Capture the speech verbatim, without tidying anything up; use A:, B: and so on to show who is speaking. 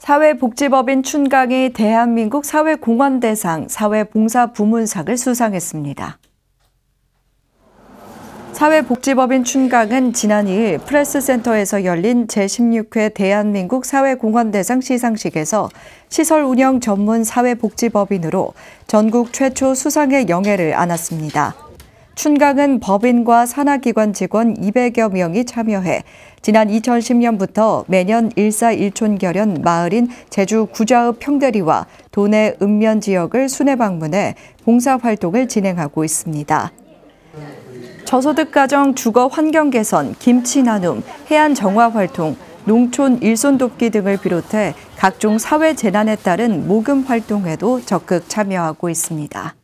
A: 사회복지법인 춘강이 대한민국 사회공헌대상 사회봉사부문상을 수상했습니다. 사회복지법인 춘강은 지난 이 일 프레스센터에서 열린 제십육 회 대한민국 사회공헌대상 시상식에서 시설 운영 전문 사회복지법인으로 전국 최초 수상의 영예를 안았습니다. 춘강은 법인과 산하기관 직원 이백여 명이 참여해 지난 이천십 년부터 매년 일사일촌결연 마을인 제주 구좌읍 평대리와 도내 읍면 지역을 순회 방문해 봉사활동을 진행하고 있습니다. 저소득 가정 주거 환경 개선, 김치 나눔, 해안 정화 활동, 농촌 일손 돕기 등을 비롯해 각종 사회 재난에 따른 모금 활동에도 적극 참여하고 있습니다.